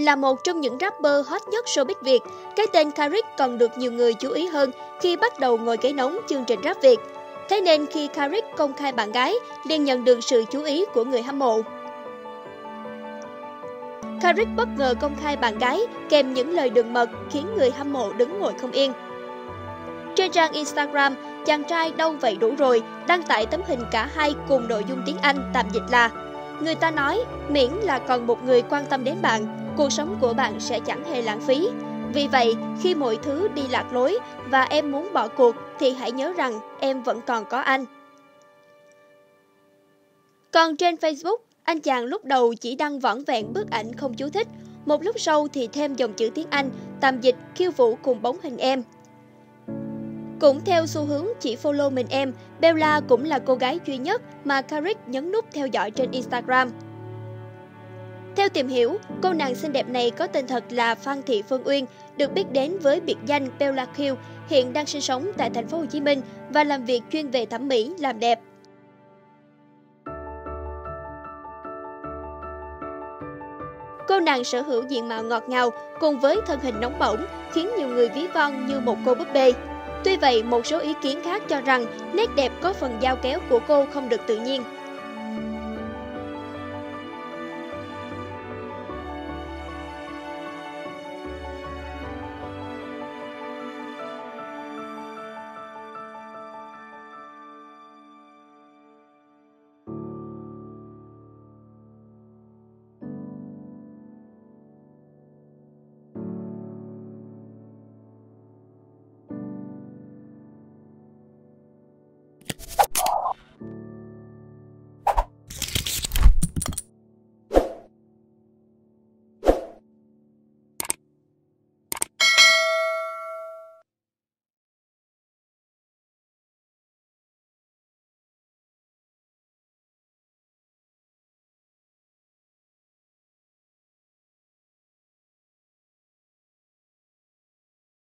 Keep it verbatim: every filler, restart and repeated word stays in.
Là một trong những rapper hot nhất showbiz Việt, cái tên Carrick còn được nhiều người chú ý hơn khi bắt đầu ngồi ghế nóng chương trình rap Việt. Thế nên khi Carrick công khai bạn gái, liền nhận được sự chú ý của người hâm mộ. Carrick bất ngờ công khai bạn gái kèm những lời đường mật khiến người hâm mộ đứng ngồi không yên. Trên trang Instagram, chàng trai đâu vậy đủ rồi đăng tải tấm hình cả hai cùng nội dung tiếng Anh tạm dịch là: người ta nói miễn là còn một người quan tâm đến bạn, cuộc sống của bạn sẽ chẳng hề lãng phí. Vì vậy, khi mọi thứ đi lạc lối và em muốn bỏ cuộc thì hãy nhớ rằng em vẫn còn có anh. Còn trên Facebook, anh chàng lúc đầu chỉ đăng vỏn vẹn bức ảnh không chú thích, một lúc sau thì thêm dòng chữ tiếng Anh tạm dịch khiêu vũ cùng bóng hình em. Cũng theo xu hướng chỉ follow mình em, Bella cũng là cô gái duy nhất mà Carrick nhấn nút theo dõi trên Instagram. Theo tìm hiểu, cô nàng xinh đẹp này có tên thật là Phan Thị Phương Uyên, được biết đến với biệt danh Bella Q, hiện đang sinh sống tại thành phố Hồ Chí Minh và làm việc chuyên về thẩm mỹ, làm đẹp. Cô nàng sở hữu diện mạo ngọt ngào cùng với thân hình nóng bỏng khiến nhiều người ví von như một cô búp bê. Tuy vậy, một số ý kiến khác cho rằng nét đẹp có phần dao kéo của cô không được tự nhiên.